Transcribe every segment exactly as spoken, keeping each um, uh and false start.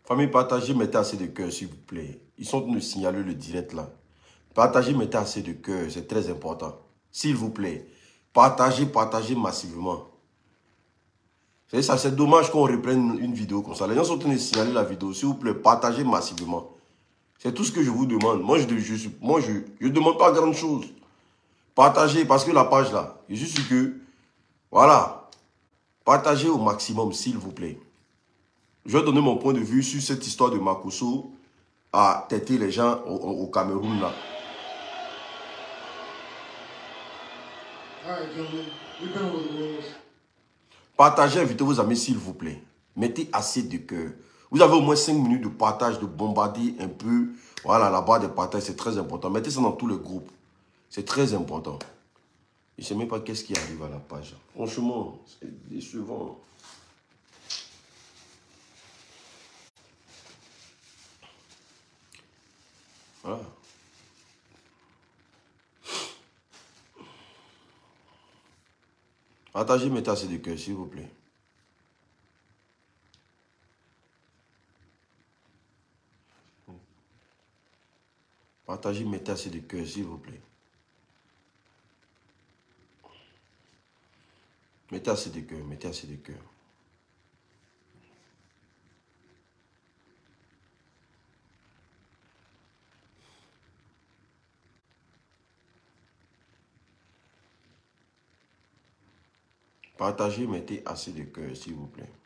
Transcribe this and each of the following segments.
Famille, partagez, mettez assez de cœur, s'il vous plaît. Ils sont en train de signaler le direct là. Partagez, mettez assez de cœur, c'est très important. S'il vous plaît. Partagez, partagez massivement. C'est dommage qu'on reprenne une vidéo comme ça. Les gens sont en train de signaler la vidéo. S'il vous plaît, partagez massivement. C'est tout ce que je vous demande. Moi, je ne je, moi, je, je demande pas grand chose. Partagez, parce que la page là, je suis sûr que, voilà, partagez au maximum, s'il vous plaît. Je vais donner mon point de vue sur cette histoire de Makosso à têter les gens au, au Cameroun là. Partagez, invitez vos amis s'il vous plaît. Mettez assez de cœur. Vous avez au moins cinq minutes de partage, de bombarder un peu. Voilà, la barre de partage, c'est très important. Mettez ça dans tous les groupes. C'est très important. Je ne sais même pas qu'est-ce qui arrive à la page. Franchement, c'est décevant. Voilà. Partagez, mettez assez de cœur, s'il vous plaît. Partagez, mettez assez de cœur, s'il vous plaît. Mettez assez de cœur, mettez assez de cœur. Partagez, mettez assez de cœur, s'il vous plaît.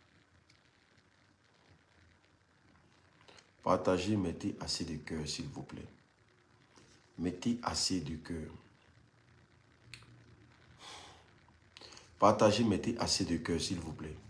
Partagez, mettez assez de cœur, s'il vous plaît. Mettez assez de cœur. Partagez, mettez assez de cœur, s'il vous plaît.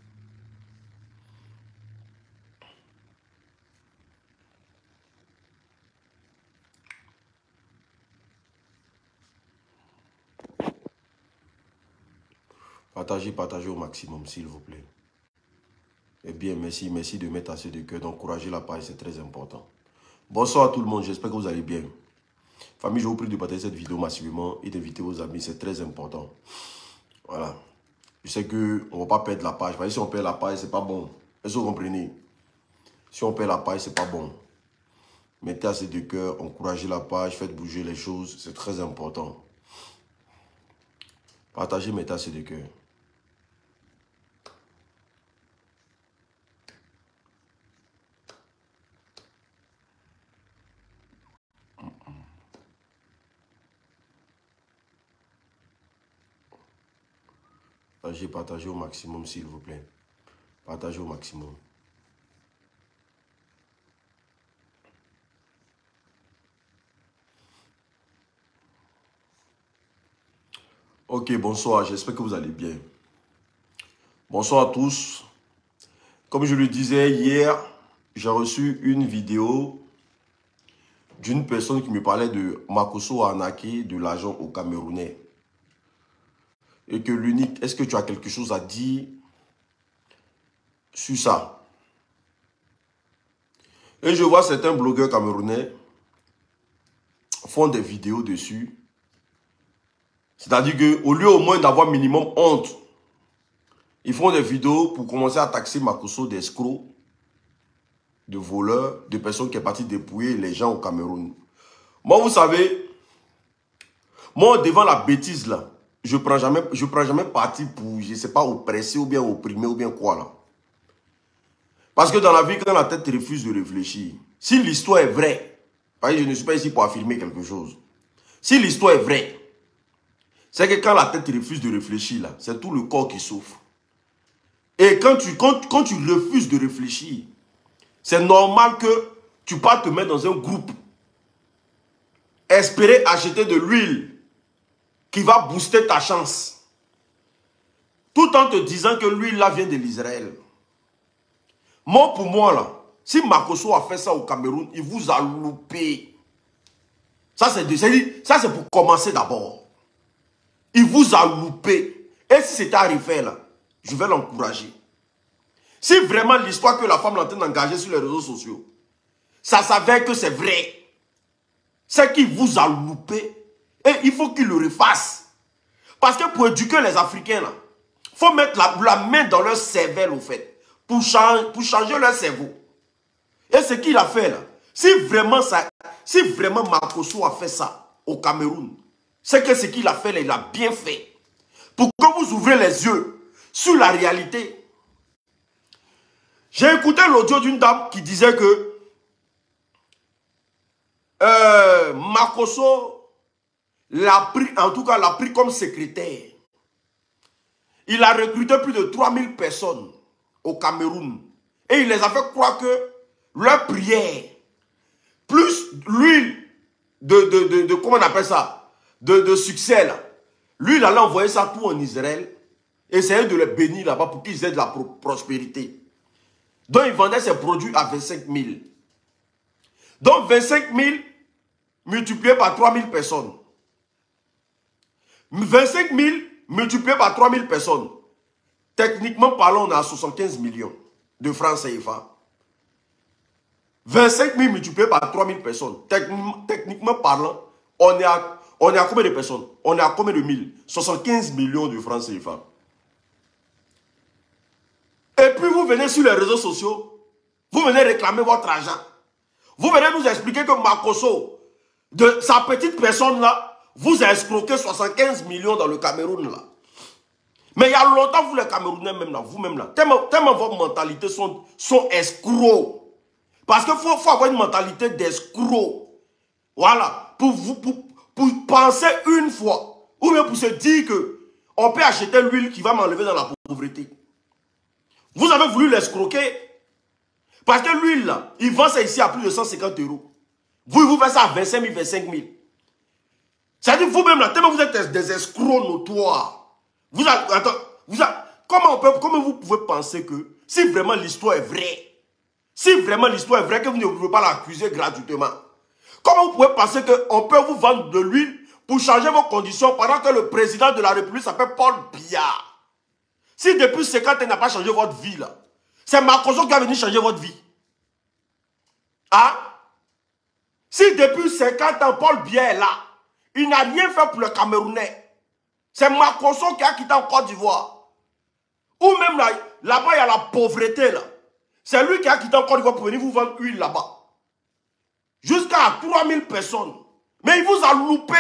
Partagez, partagez au maximum, s'il vous plaît. Eh bien, merci, merci de mettre assez de cœur, d'encourager la page, c'est très important. Bonsoir à tout le monde, j'espère que vous allez bien. Famille, je vous prie de partager cette vidéo massivement et d'inviter vos amis, c'est très important. Voilà. Je sais qu'on ne va pas perdre la page. Voyez, si on perd la page, c'est pas bon. Est-ce que vous comprenez? Si on perd la page, c'est pas bon. Mettez assez de cœur, encouragez la page, faites bouger les choses, c'est très important. Partagez, mettez assez de cœur. Partagez, partagez au maximum, s'il vous plaît. Partagez au maximum. Ok, bonsoir, j'espère que vous allez bien. Bonsoir à tous. Comme je le disais hier, j'ai reçu une vidéo d'une personne qui me parlait de Makosso a arnaqué de l'argent aux Camerounais. Et que l'unique, est-ce que tu as quelque chose à dire sur ça? Et je vois certains blogueurs camerounais font des vidéos dessus. C'est-à-dire qu'au lieu au moins d'avoir minimum honte, ils font des vidéos pour commencer à taxer Makosso d'escrocs, de voleurs, de personnes qui sont parties dépouiller les gens au Cameroun. Moi, vous savez, moi, devant la bêtise là, je ne prends jamais, je prends jamais parti pour, je ne sais pas, oppresser ou bien opprimer ou bien quoi là. Parce que dans la vie, quand la tête refuse de réfléchir, si l'histoire est vraie, parce que je ne suis pas ici pour affirmer quelque chose, si l'histoire est vraie, c'est que quand la tête refuse de réfléchir là, c'est tout le corps qui souffre. Et quand tu, quand, quand tu refuses de réfléchir, c'est normal que tu partes te mettre dans un groupe, espérer acheter de l'huile qui va booster ta chance, tout en te disant que l'huile là vient de l'Israël. Moi, pour moi, là, si Makosso a fait ça au Cameroun, il vous a loupé. Ça, c'est pour commencer d'abord. Il vous a loupé. Et si c'était arrivé là, je vais l'encourager. Si vraiment l'histoire que la femme est en train d'engager sur les réseaux sociaux, ça s'avère que c'est vrai, c'est qu'il vous a loupé. Et il faut qu'il le refasse. Parce que pour éduquer les Africains, il faut mettre la, la main dans leur cervelle, au fait, pour changer, pour changer leur cerveau. Et ce qu'il a fait là, si vraiment, ça, si vraiment Makosso a fait ça au Cameroun, c'est que ce qu'il a fait là, il a bien fait. Pour que vous ouvrez les yeux sur la réalité. J'ai écouté l'audio d'une dame qui disait que euh, Makosso l'a pris, en tout cas l'a pris comme secrétaire. Il a recruté plus de trois mille personnes au Cameroun. Et il les a fait croire que leur prière, plus l'huile de, de, de, de, comment on appelle ça, de, de succès là, lui il allait envoyer ça tout en Israël, essayer de les bénir là-bas pour qu'ils aient de la pro prospérité. Donc il vendait ses produits à vingt-cinq mille. Donc vingt-cinq mille multiplié par trois mille personnes. vingt-cinq mille multiplié par trois mille personnes. Techniquement parlant, on est à soixante-quinze millions de francs C F A. vingt-cinq mille multiplié par trois mille personnes. Techniquement, techniquement parlant, on est, à, on est à combien de personnes? On est à combien de mille? soixante-quinze millions de francs C F A. Et puis vous venez sur les réseaux sociaux, vous venez réclamer votre argent. Vous venez nous expliquer que Makosso, de sa petite personne là, vous a escroqué soixante-quinze millions dans le Cameroun là. Mais il y a longtemps, vous les Camerounais même là, vous-même là, tellement, tellement vos mentalités sont, sont escrocs. Parce qu'il faut, faut avoir une mentalité d'escroc. Voilà. Pour, vous, pour, pour penser une fois, ou bien pour se dire que on peut acheter l'huile qui va m'enlever dans la pauvreté. Vous avez voulu l'escroquer. Parce que l'huile là, il vend ça ici à plus de cent cinquante euros. Vous, vous faites ça à vingt-cinq mille, vingt-cinq mille. C'est-à-dire vous-même là, tellement vous êtes des escrocs notoires. Vous avez, attends, vous avez, comment, on peut, comment vous pouvez penser que si vraiment l'histoire est vraie, si vraiment l'histoire est vraie, que vous ne pouvez pas l'accuser gratuitement, comment vous pouvez penser qu'on peut vous vendre de l'huile pour changer vos conditions pendant que le président de la République s'appelle Paul Biya? Si depuis cinquante ans, il n'a pas changé votre vie là, c'est Makosso qui va venir changer votre vie. Hein? Si depuis cinquante ans, Paul Biya est là, il n'a rien fait pour le Camerounais. C'est Makosso qui a quitté en Côte d'Ivoire. Ou même là, là-bas, il y a la pauvreté là. C'est lui qui a quitté en Côte d'Ivoire pour venir vous vendre l'huile là-bas. Jusqu'à trois mille personnes. Mais il vous a loupé.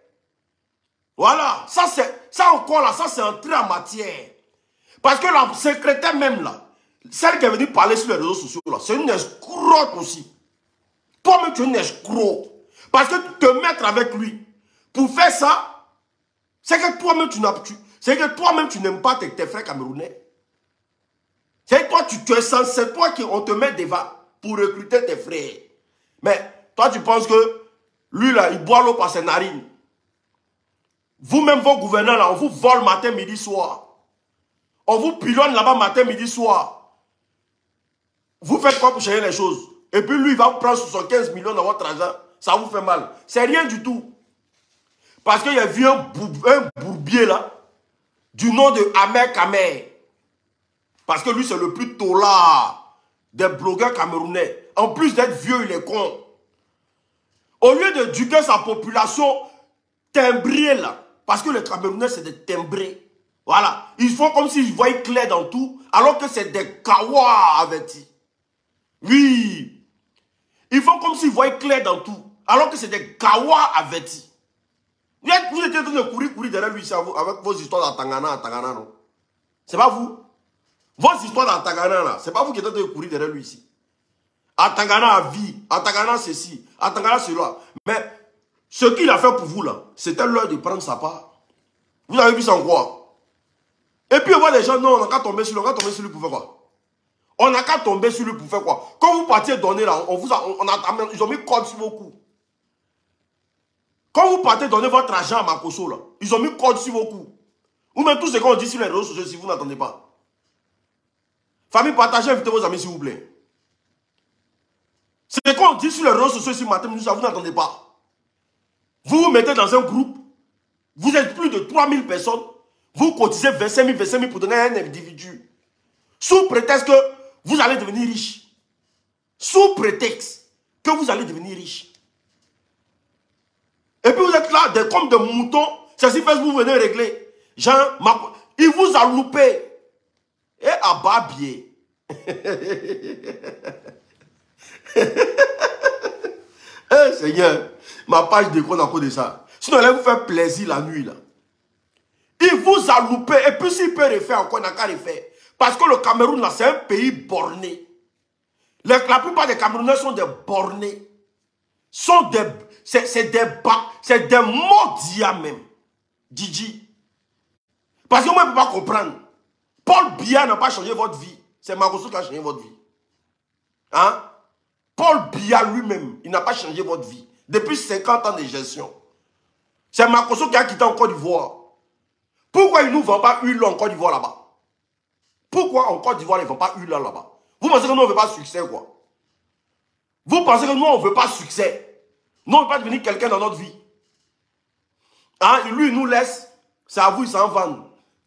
Voilà. Ça, c'est, ça encore là, ça c'est entré en matière. Parce que la secrétaire même là, celle qui est venue parler sur les réseaux sociaux là, c'est une escroque aussi. Toi-même, tu es une escroque. Parce que te mettre avec lui, pour faire ça, c'est que toi-même, tu n'as tu, c'est que toi-même, tu n'aimes pas tes, tes frères camerounais. C'est toi, tu, tu es censé, c'est toi qui on te met devant pour recruter tes frères. Mais toi, tu penses que lui là, il boit l'eau par ses narines. Vous-même, vos gouverneurs là, on vous vole matin, midi, soir. On vous pilonne là-bas matin, midi, soir. Vous faites quoi pour changer les choses? Et puis lui, il va vous prendre soixante-quinze millions dans votre argent. Ça vous fait mal. C'est rien du tout. Parce qu'il y a vu un, bourb, un bourbier là, du nom de Ahmed Kamer. Parce que lui, c'est le plus tolard des blogueurs camerounais. En plus d'être vieux, il est con. Au lieu de d'éduquer sa population timbrée là, parce que les Camerounais, c'est des timbrés. Voilà. Ils font comme s'ils voyaient clair dans tout, alors que c'est des kawas avertis. Oui. Ils font comme s'ils voyaient clair dans tout, alors que c'est des kawas avertis. Vous étiez en train de courir, courir derrière lui avec vos histoires d'Atangana, Atangana, non? C'est pas vous. Vos histoires d'Atangana, là, c'est pas vous qui êtes en train de courir derrière lui ici. Atangana a vie, Atangana ceci, Atangana cela. Mais ce qu'il a fait pour vous, là, c'était l'heure de prendre sa part. Vous avez vu ça en quoi? Et puis on voit les gens, non, on n'a qu'à tomber sur lui, on n'a qu'à tomber sur lui pour faire quoi? On n'a qu'à tomber sur lui pour faire quoi? Quand vous partiez donner là, on vous a, on a, ils ont mis code sur vos coups. Quand vous partez donner votre argent à Makosso, là, ils ont mis code sur vos coups. Ou même tout ce qu'on dit sur les réseaux sociaux si vous n'attendez pas. Famille, partagez, invitez vos amis s'il vous plaît. C'est qu'on dit sur les réseaux sociaux ce matin, vous n'attendez pas. Vous vous mettez dans un groupe, vous êtes plus de trois mille personnes, vous cotisez vingt-cinq mille, vingt-cinq mille pour donner à un individu. Sous prétexte que vous allez devenir riche. Sous prétexte que vous allez devenir riche. Et puis vous êtes là, des, comme des moutons. C'est si Facebook venez régler. Jean, il vous a loupé. Et à Babier. Eh Seigneur, ma page déconne à cause de ça. Sinon, elle va vous faire plaisir la nuit là. Il vous a loupé. Et puis s'il peut refaire encore, il n'a qu'à refaire. Parce que le Cameroun là, c'est un pays borné. La, la plupart des Camerounais sont des bornés. Sont des... C'est des bas. C'est des mordias même. Didi. Parce que moi, je ne peux pas comprendre. Paul Biya n'a pas changé votre vie. C'est Makosso qui a changé votre vie. Hein? Paul Biya lui-même, il n'a pas changé votre vie. Depuis cinquante ans de gestion. C'est Makosso qui a quitté en Côte d'Ivoire. Pourquoi il ne nous vend pas huile en Côte d'Ivoire là-bas? Pourquoi en Côte d'Ivoire, ils ne vendent pas huile là-bas? Vous pensez que nous, on ne veut pas succès, quoi? Vous pensez que nous, on ne veut pas succès? Nous, on ne veut pas devenir quelqu'un dans notre vie. Hein? Lui, il nous laisse. C'est à vous, il s'en vend.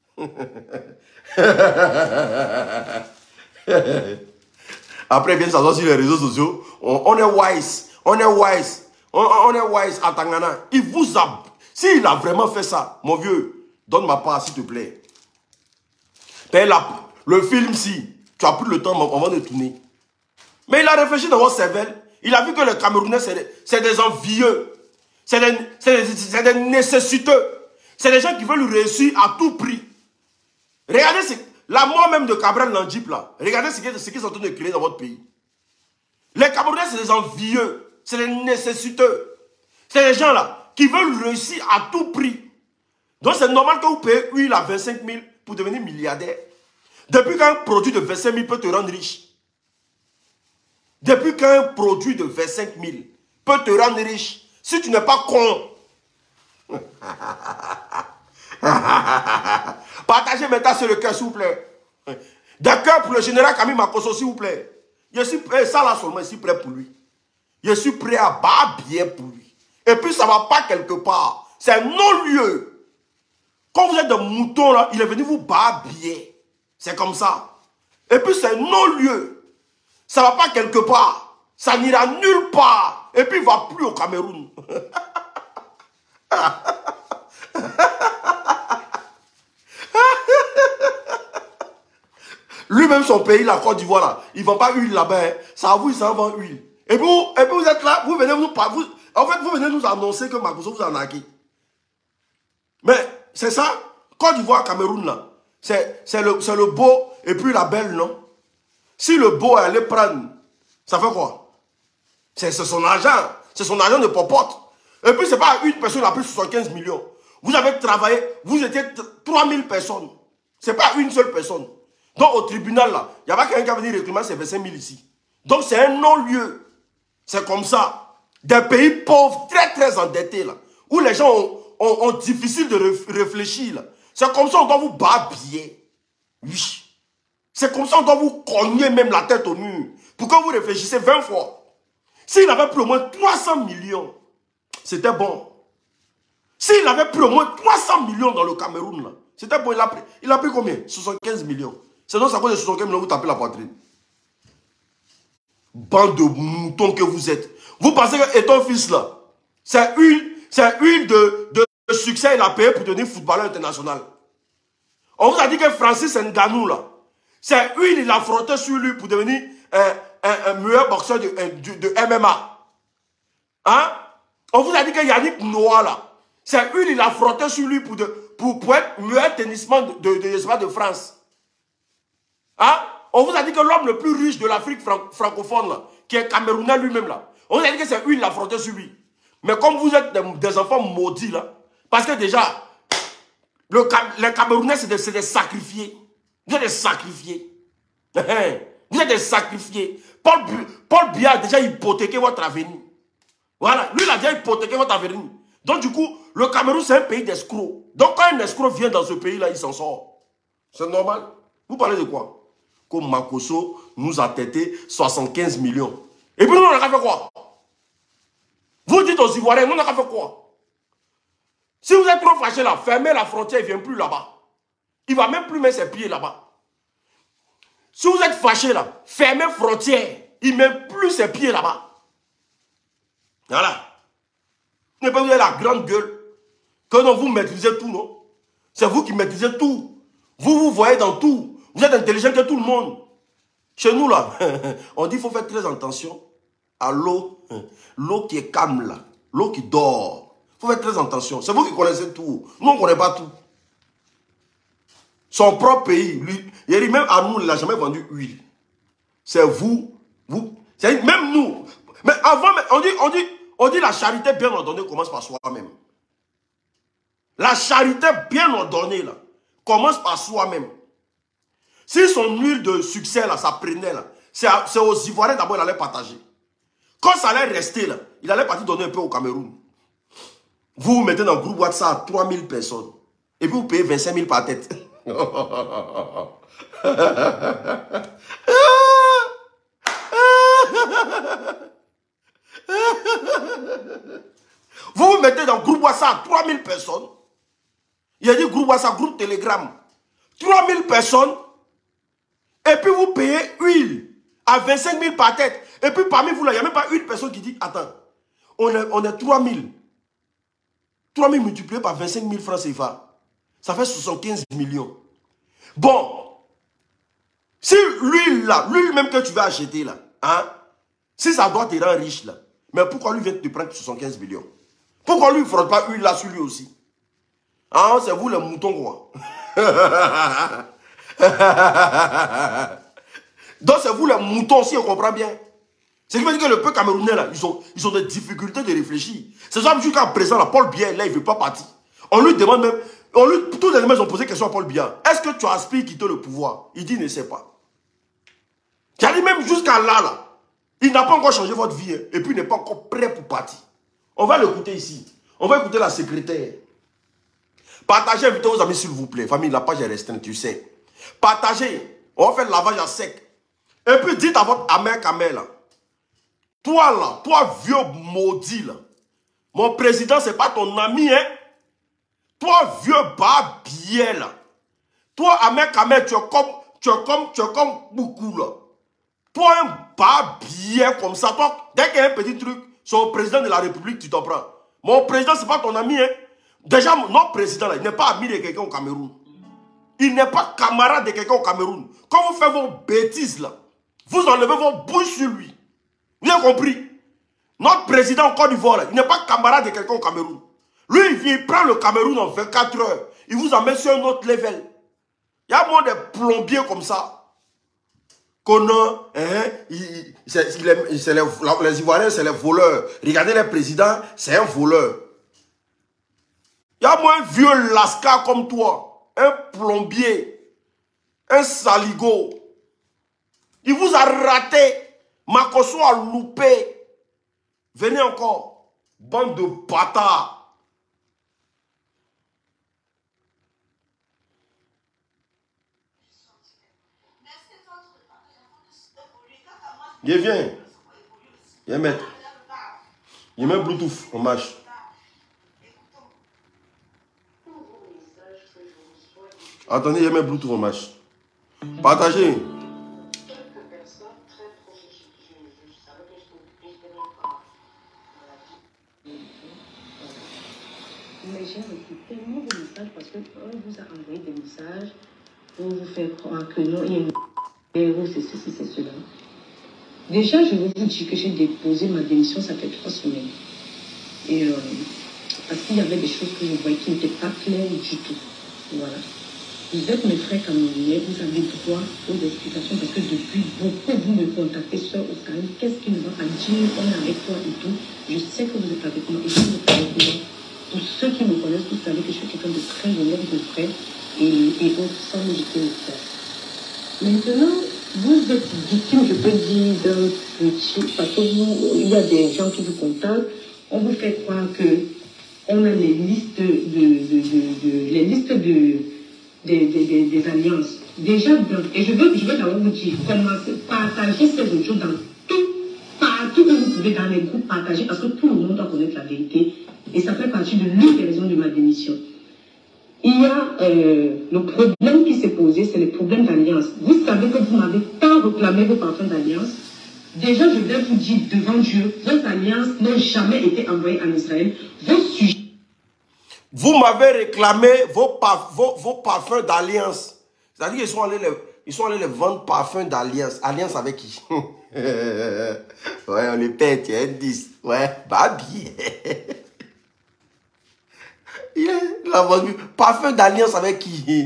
Après, bien s'asseoir sur les réseaux sociaux. On, on est wise. On est wise. On, on est wise à Tangana. Il vous a... S'il a vraiment fait ça, mon vieux, donne ma part, s'il te plaît. Mais la, le film, si tu as pris le temps, on va le tourner. Mais il a réfléchi dans votre cervelle. Il a vu que les Camerounais, c'est des, des envieux. C'est des, des, des nécessiteux. C'est des gens qui veulent réussir à tout prix. Regardez ce, la mort même de Cabral Landip là. Regardez ce qu'ils ce qu sont en train de créer dans votre pays. Les Camerounais, c'est des envieux. C'est des nécessiteux. C'est des gens là qui veulent réussir à tout prix. Donc c'est normal que vous payez huile à vingt-cinq mille pour devenir milliardaire. Depuis qu'un produit de vingt-cinq mille peut te rendre riche. Depuis qu'un produit de vingt-cinq mille peut te rendre riche. Si tu n'es pas con. Partagez maintenant sur le cœur, s'il vous plaît. Des cœurs pour le général Camille Makosso, s'il vous plaît. Je suis prêt, ça là seulement, je suis prêt pour lui. Je suis prêt à battre bien pour lui. Et puis ça ne va pas quelque part. C'est un non-lieu. Quand vous êtes des moutons là, il est venu vous battre bien. C'est comme ça. Et puis c'est un non-lieu. Ça ne va pas quelque part. Ça n'ira nulle part. Et puis il ne va plus au Cameroun. Lui-même, son pays, la Côte d'Ivoire, là, ils ne vendent pas huile là-bas. Hein. Ça avoue, ils s'en vendent huile. Et puis, et puis vous êtes là, vous venez nous vous, en fait, vous venez nous annoncer que Makosso vous en a acquis. Mais c'est ça, Côte d'Ivoire, Cameroun, là, c'est le, le beau et puis la belle, non? Si le beau allait prendre, ça fait quoi? C'est son argent, c'est son argent de popote. Et puis, ce n'est pas une personne qui a pris soixante-quinze millions. Vous avez travaillé, vous étiez trois mille personnes. Ce n'est pas une seule personne. Donc, au tribunal, là, il n'y a pas quelqu'un qui va venir réclamer ces vingt-cinq mille ici. Donc, c'est un non-lieu. C'est comme ça. Des pays pauvres, très, très endettés, là, où les gens ont, ont, ont difficile de réfléchir, c'est comme ça qu'on doit vous battre bien. Oui. C'est comme ça qu'on doit vous cogner même la tête au mur. Pour que vous réfléchissez vingt fois. S'il avait pris au moins trois cents millions, c'était bon. S'il avait pris au moins trois cents millions dans le Cameroun, là, c'était bon. Il a, pris, il a pris combien? soixante-quinze millions. C'est donc ça cause de soixante-quinze millions, vous tapez la poitrine. Bande de moutons que vous êtes. Vous pensez que ton fils là, c'est une, c'est une de, de, de succès, il a payé pour devenir footballeur international. On vous a dit que Francis Ngannou là, c'est une, il a frotté sur lui pour devenir un, un, un meilleur boxeur de, de, de M M A. Hein? On vous a dit que Yannick Noah là, c'est une, il a frotté sur lui pour, de, pour, pour être meilleur tennisman de, de, de, de, de France. Hein? On vous a dit que l'homme le plus riche de l'Afrique fran francophone, là, qui est Camerounais lui-même, là, on vous a dit que c'est lui, il a frotté sur lui. Mais comme vous êtes des, des enfants maudits, là, parce que déjà, le, les Camerounais, c'est des, des sacrifiés. Vous êtes des sacrifiés. Vous êtes des sacrifiés. Paul, Paul Biya a déjà hypothéqué votre avenir. Voilà, lui, il a déjà hypothéqué votre avenir. Donc, du coup, le Cameroun, c'est un pays d'escrocs. Donc, quand un escroc vient dans ce pays-là, il s'en sort. C'est normal. Vous parlez de quoi? Comme Makosso nous a têté soixante-quinze millions. Et puis nous, on a fait quoi? Vous dites aux Ivoiriens, nous, on a fait quoi? Si vous êtes trop fâchés là, fermez la frontière, il ne vient plus là-bas. Il ne va même plus mettre ses pieds là-bas. Si vous êtes fâchés là, fermez la frontière, il ne met plus ses pieds là-bas. Voilà. Vous n'avez pas vous avez la grande gueule. Que non, vous maîtrisez tout, non? C'est vous qui maîtrisez tout. Vous vous voyez dans tout. Vous êtes intelligent que tout le monde. Chez nous, là, on dit qu'il faut faire très attention. à l'eau, l'eau qui est calme là, l'eau qui dort. Il faut faire très attention. C'est vous qui connaissez tout. Nous, on ne connaît pas tout. Son propre pays, lui, il dit même à nous, il n'a jamais vendu huile. C'est vous, vous, c'est même nous. Mais avant, on dit, on dit, on dit la charité bien ordonnée commence par soi-même. La charité bien ordonnée là, commence par soi-même. Si son huile de succès là, ça prenait là, c'est aux Ivoiriens d'abord, il allait partager. Quand ça allait rester là, il allait partir donner un peu au Cameroun. Vous vous mettez dans le groupe WhatsApp trois mille personnes. Et puis vous payez vingt-cinq mille par tête. Vous vous mettez dans le groupe WhatsApp trois mille personnes. Il y a dit groupe WhatsApp, groupe Telegram. trois mille personnes. Et puis vous payez huile à vingt-cinq mille par tête. Et puis parmi vous là, il n'y a même pas une personne qui dit, attends, on est, on est trois mille. trois mille multiplié par vingt-cinq mille francs C F A. Ça fait soixante-quinze millions. Bon. Si l'huile là, l'huile même que tu vas acheter là, hein, si ça doit te rendre riche là, mais pourquoi lui vient te prendre soixante-quinze millions? Pourquoi lui ne frotte pas huile là sur lui aussi? Ah, c'est vous les moutons quoi. Donc c'est vous les moutons si on comprend bien. C'est ce qui veut dire que le peuple camerounais là, ils ont, ils ont des difficultés de réfléchir. C'est ça jusqu'à présent là, Paul Biya là, il ne veut pas partir. On lui demande même, on lui, tous les gens ont posé question à Paul Biya. Est-ce que tu aspires quitter le pouvoir? Il dit il ne sait pas. J'arrive même jusqu'à là là. Il n'a pas encore changé votre vie, hein, et puis il n'est pas encore prêt pour partir. On va l'écouter ici. On va écouter la secrétaire. Partagez, invitez vos amis s'il vous plaît. Famille, la page est restreinte, tu sais. Partagez. On va faire le lavage à sec. Et puis dites à votre amère Kamel là. Toi là, toi vieux maudit là. Mon président, c'est pas ton ami, hein. Toi vieux barbier là. Toi, amère Kamel, tu es comme, tu es comme, tu es comme beaucoup là. Toi, un barbier comme ça, toi, dès qu'il y a un petit truc, c'est au président de la République, tu t'en prends. Mon président, c'est pas ton ami, hein. Déjà, notre président là, il n'est pas ami de quelqu'un au Cameroun. Il n'est pas camarade de quelqu'un au Cameroun. Quand vous faites vos bêtises là, vous enlevez vos bouches sur lui. Vous avez compris? Notre président en Côte d'Ivoire, il n'est pas camarade de quelqu'un au Cameroun. Lui, il vient, il prend le Cameroun en vingt-quatre heures. Il vous emmène sur un autre level. Il y a moins de plombiers comme ça. Qu'on a, hein, il, c'est, il est, c'est les, les Ivoiriens, c'est les voleurs. Regardez les présidents, c'est un voleur. Il y a moins un vieux lascar comme toi, un plombier, un saligo. Il vous a raté. Makosso a loupé. Venez encore. Bande de bâtards. Il vient. Il met. Il met Bluetooth en marche. Attendez, il met Bluetooth en marche. Partagez. Mais j'ai reçu tellement de messages parce qu'on vous a envoyé des messages pour vous faire croire que non, il y a une héros, c'est ceci, c'est cela. Déjà, je vais vous dire que j'ai déposé ma démission, ça fait trois semaines. Et euh, parce qu'il y avait des choses que je voyais qui n'étaient pas claires du tout. Voilà. Vous êtes mes frères camerounais, vous avez droit aux explications parce que depuis beaucoup, vous me contactez, soeur Oscar, qu'est-ce qu'il ne va pas dire, on est avec toi et tout. Je sais que vous êtes avec moi et vous êtes avec moi. Pour ceux qui me connaissent, vous savez que je suis quelqu'un de très honnête, de vrai et, et autres, sans méditer le faire. Maintenant, vous êtes victime, je peux dire, d'un petit, parce que vous, il y a des gens qui vous contactent, on vous fait croire que on a les listes de, de, de, de les listes de Des, des, des, des alliances. Déjà, et je veux, je veux d'abord vous dire, commencez, partagez ces audios dans tout, partout que vous pouvez, dans les groupes, partagez, parce que tout le monde doit connaître la vérité. Et ça fait partie de l'une des raisons de ma démission. Il y a euh, le problème qui s'est posé, c'est le problème d'alliance. Vous savez que vous m'avez tant réclamé vos parfums d'alliance. Déjà, je vais vous dire devant Dieu, vos alliances n'ont jamais été envoyées en Israël. Vos sujets. Vous m'avez réclamé vos, par, vos, vos parfums d'alliance. C'est-à-dire qu'ils sont allés les, ils sont allés les vendre parfum d'alliance. Alliance avec qui? Ouais, on les paie, tiens, dix. Ouais, bah bien. Il a vendu parfum d'alliance avec qui?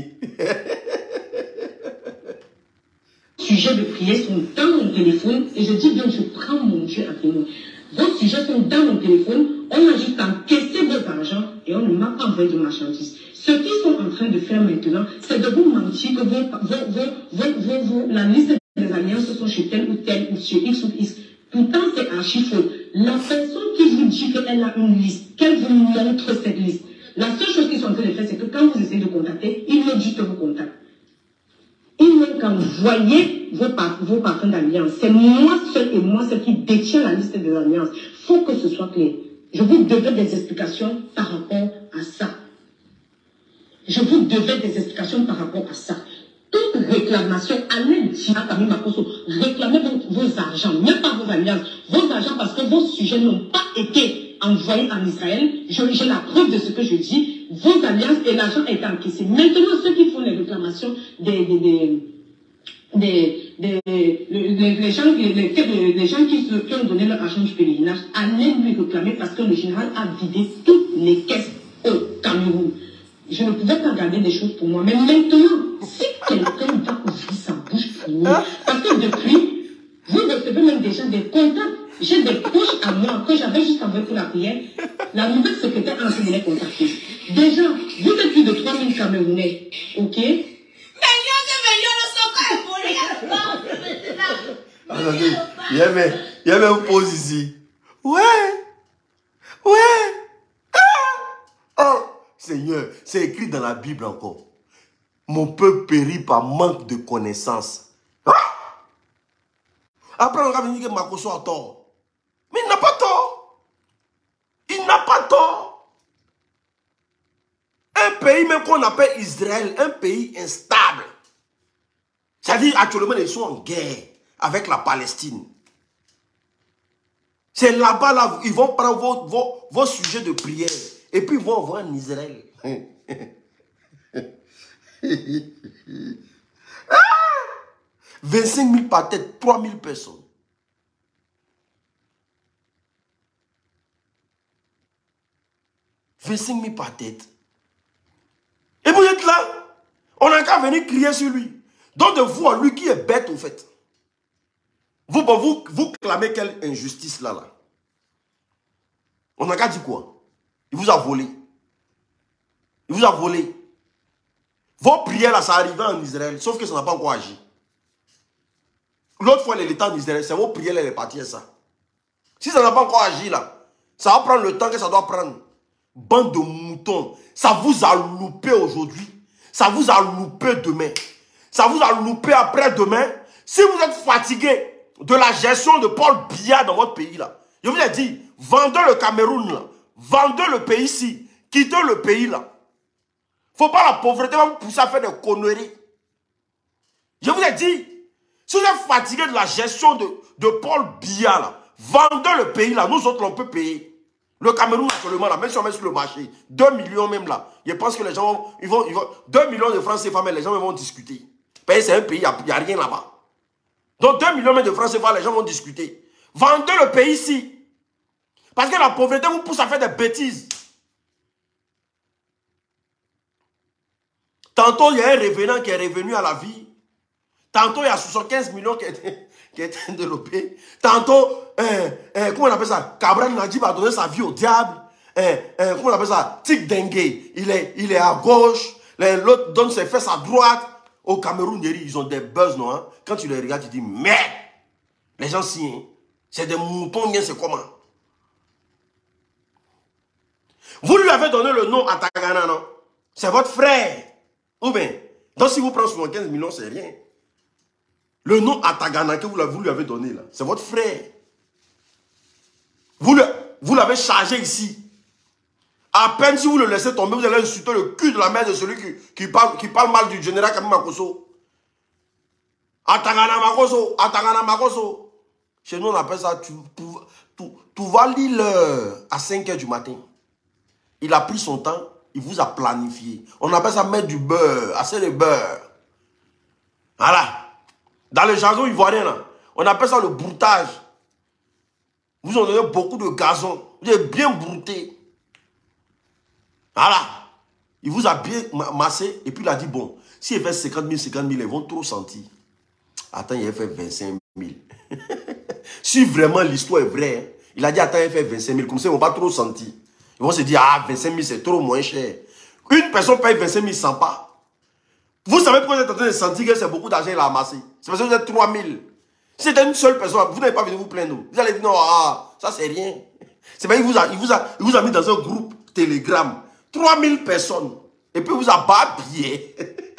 Sujets de prière sont dans mon téléphone et je dis bien, je prends mon Dieu à témoin. Vos sujets sont dans mon téléphone, on a juste encaissé vos argent et on ne m'a pas envoyé de marchandises. Ce qu'ils sont en train de faire maintenant, c'est de vous mentir que vos, vos, vos, vos, vos, vos, la liste des alliances sont chez tel ou tel ou chez X ou X. Pourtant, c'est archi faux. La personne qui vous dit qu'elle a une liste, qu'elle vous montre cette liste, la seule chose qu'ils sont en train de faire, c'est que quand vous essayez de contacter, ils me disent que vous contactent. Ils n'ont qu'à envoyer vos, par, vos parfums d'alliance. C'est moi seul et moi seul qui détient la liste des alliances. Il faut que ce soit clair. Je vous devais des explications par rapport à ça. Je vous devais des explications par rapport à ça. Toute réclamation, allez dire à Camille Makosso, réclamez vos, vos argents, même pas vos alliances, vos argents parce que vos sujets n'ont pas été envoyés en Israël. J'ai la preuve de ce que je dis. Vos alliances et l'argent est encaissé. Maintenant, ceux qui font les réclamations des, des, des, des, des, des les, les, gens, les, les, les gens qui, se, qui ont donné leur argent du pèlerinage, allez lui réclamer parce que le général a vidé toutes les caisses au Cameroun. Je ne pouvais pas garder des choses pour moi. Mais maintenant, si quelqu'un va ouvrir sa bouche pour moi, parce que depuis, vous recevez même déjà des contacts. J'ai des proches à moi que j'avais juste envoyé pour la prière. La nouvelle secrétaire a enseigné les contacter. Déjà, vous êtes plus de trois mille Camerounais. Ok? Attendez, il y a même, il y a même une pause ici. Ouais, ouais. Ah! Oh, Seigneur, c'est écrit dans la Bible encore. Mon peuple périt par manque de connaissances. Ah! Après, on va venir que Makosso a tort. Mais il n'a pas tort. Il n'a pas tort. Un pays même qu'on appelle Israël, un pays instable. C'est-à-dire, actuellement, ils sont en guerre avec la Palestine. C'est là-bas, là, ils vont prendre vos, vos, vos sujets de prière et puis ils vont envoyer en Israël. Ah! vingt-cinq mille par tête, trois mille personnes. vingt-cinq mille par tête. Et vous êtes là, on n'a qu'à venir crier sur lui. Donc de vous à lui qui est bête au fait. Vous, bon, vous, vous clamez quelle injustice là, là. On n'a qu'à dire quoi? Il vous a volé. Il vous a volé. Vos prières là, ça arrivait en Israël, sauf que ça n'a pas encore agi. L'autre fois, l'État en Israël, c'est vos prières là, les parties ça. Si ça n'a pas encore agi là, ça va prendre le temps que ça doit prendre. Bande de moutons, ça vous a loupé aujourd'hui, ça vous a loupé demain, ça vous a loupé après-demain. Si vous êtes fatigué de la gestion de Paul Biya dans votre pays là, je vous ai dit, vendez le Cameroun là, vendez le pays ici, quittez le pays là. Faut pas la pauvreté va vous pousser à faire des conneries. Je vous ai dit, si vous êtes fatigué de la gestion de, de Paul Biya là, vendez le pays là, nous autres on peut payer. Le Cameroun actuellement, là, même si on met sur le marché, deux millions même là, je pense que les gens vont, ils vont, ils vont deux millions de francs C F A, mais les gens vont discuter. Parce que c'est un pays, il n'y a, a rien là-bas. Donc deux millions même de francs C F A, les gens vont discuter. Vendez le pays ici. Parce que la pauvreté vous pousse à faire des bêtises. Tantôt, il y a un revenant qui est revenu à la vie. Tantôt, il y a soixante-quinze millions qui étaient, qui étaient développés. Tantôt, euh, euh, comment on appelle ça? Cabral Nadjib a donné sa vie au diable. Euh, euh, comment on appelle ça? Tic Dengue, il est, il est à gauche. L'autre donne ses fesses à droite. Au Cameroun, ils ont des buzz, non? Hein? Quand tu les regardes, tu dis, mais les gens si, hein, c'est des moutons, bien c'est comment? Vous lui avez donné le nom à Tagana, non? C'est votre frère. Ou bien, donc si vous prenez soixante-quinze millions, c'est rien. Le nom Atagana que vous, vous lui avez donné là, c'est votre frère. Vous l'avez chargé ici. À peine si vous le laissez tomber, vous allez insulter le cul de la mère de celui qui, qui, parle, qui parle mal du général Camille Makosso. Atagana Makosso, Atagana Makosso. Chez nous on appelle ça, tu, tu, tu, tu vas lire à cinq heures du matin. Il a pris son temps, il vous a planifié. On appelle ça mettre du beurre, assez de beurre. Voilà. Dans le jargon ivoirien, là, on appelle ça le broutage. Vous en donnez beaucoup de gazon. Vous êtes bien brouté. Voilà. Il vous a bien massé et puis il a dit, bon, si il fait cinquante mille, cinquante mille, ils vont trop sentir. Attends, il a fait vingt-cinq mille. Si vraiment l'histoire est vraie, hein, il a dit, attends, il fait vingt-cinq mille. Comme ça, ils ne vont pas trop sentir. Ils vont se dire, ah, vingt-cinq mille, c'est trop moins cher. Une personne paye vingt-cinq mille sans pas. Vous savez pourquoi vous êtes en train de sentir que c'est beaucoup d'argent qu'il a amassé? C'est parce que vous êtes trois mille. Si c'était une seule personne, vous n'avez pas venu vous plaindre. Vous allez dire, non, ah, ça c'est rien. C'est parce qu'il vous a, il vous a, il vous a mis dans un groupe Telegram. trois mille personnes. Et puis il vous a babillé.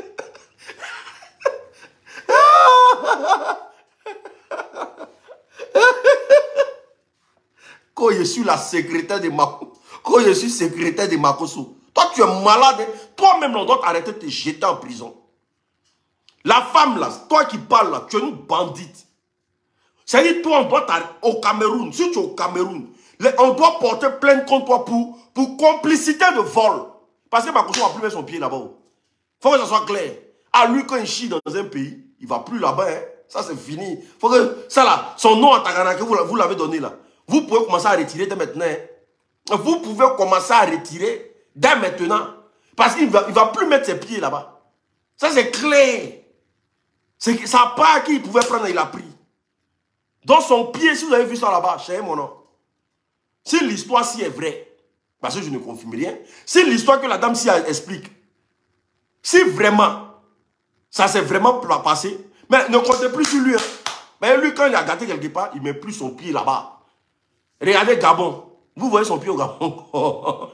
Quand je suis la secrétaire de Makoso, quand je suis secrétaire de Makoso, toi tu es malade, toi-même on doit t'arrêter de te jeter en prison. La femme là, toi qui parles là, tu es une bandite. C'est-à-dire toi on doit t'arrêter au Cameroun, si tu es au Cameroun, on doit porter plainte contre toi pour, pour complicité de vol. Parce que Makoso ne va plus mettre son pied là-bas. Il faut que ça soit clair. À lui quand il chie dans un pays, il ne va plus là-bas, hein. Ça c'est fini. Faut que ça là, son nom en Tagana que vous, vous l'avez donné là. Vous pouvez commencer à retirer dès maintenant. Hein. Vous pouvez commencer à retirer dès maintenant. Parce qu'il ne va, il va plus mettre ses pieds là-bas. Ça c'est clair. C'est sa part qu'il pouvait prendre, il a pris. Dans son pied, si vous avez vu ça là-bas, chez mon nom. Si l'histoire si est vraie, parce que je ne confirme rien, si l'histoire que la dame si explique, si vraiment, ça s'est vraiment passé, mais ne comptez plus sur lui. Hein. Mais lui, quand il a gâté quelque part, il ne met plus son pied là-bas. Regardez Gabon. Vous voyez son pied au Gabon.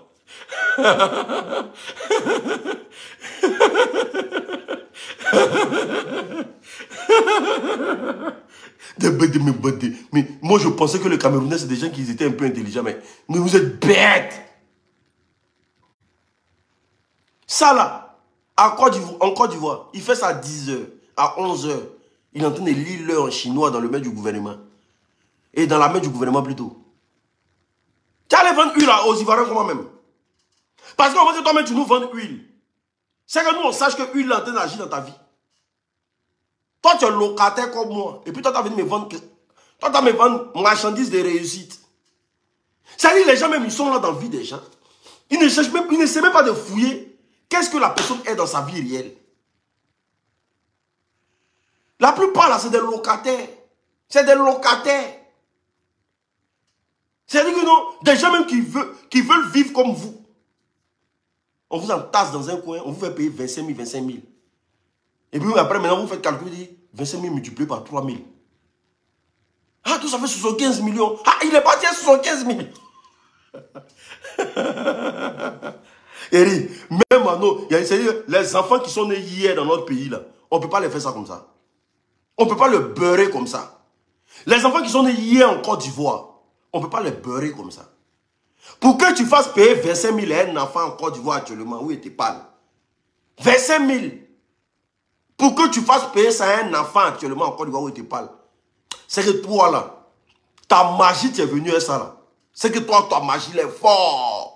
Mais moi, je pensais que les Camerounais, c'est des gens qui étaient un peu intelligents. Mais, mais vous êtes bêtes. Ça là, en Côte d'Ivoire, il fait ça à dix heures, à onze heures. Il est en train de lire l'heure en chinois dans le mail du gouvernement. Et dans la main du gouvernement plutôt. Tu allais vendre huile aux Ivoiriens comment même? Parce qu'on va dire toi-même tu nous vends huile. C'est que nous on sache que huile est en train d'agir dans ta vie. Toi tu es locataire comme moi. Et puis toi tu as venu me vendre. Toi tu as me vendre marchandises de réussite. C'est-à-dire les gens même ils sont là dans la vie des gens. Ils ne cherchent même, ils ne essaient même pas de fouiller. Qu'est-ce que la personne est dans sa vie réelle? La plupart là c'est des locataires. C'est des locataires. C'est-à-dire que non, des gens même qui veulent, qui veulent vivre comme vous. On vous entasse dans un coin, on vous fait payer vingt-cinq mille, vingt-cinq mille. Et puis après, maintenant, vous faites calculer, vingt-cinq mille multiplié par trois mille. Ah, tout ça fait soixante-quinze millions. Ah, il est parti à soixante-quinze mille. Et même à nous, les enfants qui sont nés hier dans notre pays, là, on ne peut pas les faire ça comme ça. On ne peut pas le beurrer comme ça. Les enfants qui sont nés hier en Côte d'Ivoire, on ne peut pas les beurrer comme ça. Pour que tu fasses payer vingt-cinq mille à un enfant en Côte d'Ivoire actuellement, où était pas vingt-cinq mille. Pour que tu fasses payer ça à un enfant actuellement en Côte d'Ivoire, où était pas c'est que toi là, ta magie t'est venue à ça là. C'est que toi, ta magie elle est forte.